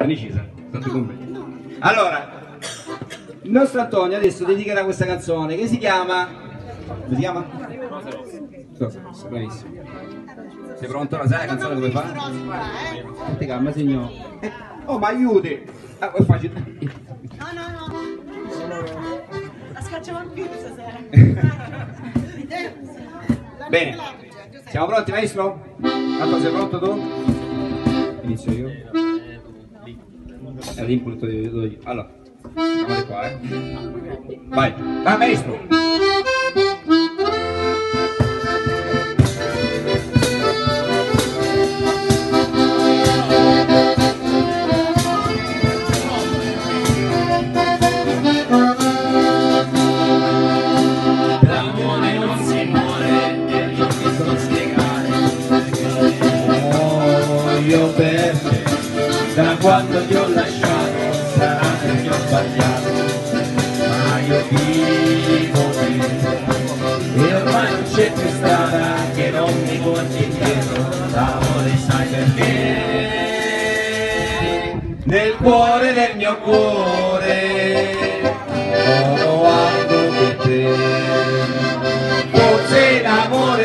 Decisa, state con me. Allora, il nostro Antonio adesso dedicherà questa canzone che si chiama... come si chiama? Rosa, bravissimo. Sei pronto? La sai la canzone come fa? Senti calma signor. Oh ma aiuti! Ah, è facile. No. La scacciamo in più stasera. Bene, siamo pronti maestro? Anto, sei pronto tu? Inizio io. È l'input dove io. Allora, siamo di qua, Vai, vai maestro! L'amore non si muore e io ti so spiegare. Io per te, da quando ti ho lasciato, sarà che ti ho sbagliato, ma io vivo qui e ormai non c'è più strada che non mi porti indietro. L'amore sai perché? Nel cuore del mio cuore non ho altro che te. Forse l'amore